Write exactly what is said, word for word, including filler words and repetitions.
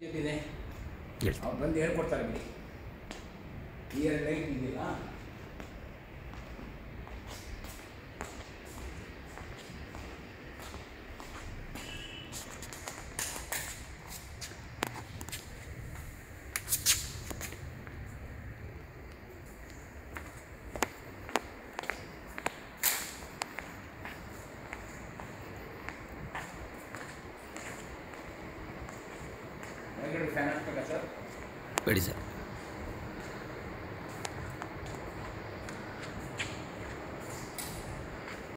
ಇದೆ ಅವ್ರು ಬಂದು ಹೇಳ್ಕೊಡ್ತಾರೆ ಬಿಡಿ. ಈ ಎರಡು ಲೈಟ್ ಇದೆಯಲ್ಲ ಫ್ಯಾನ್ ಹಾಕ್ಬೇಕಾ ಸರ್? ಬೇಡಿ ಸರ್.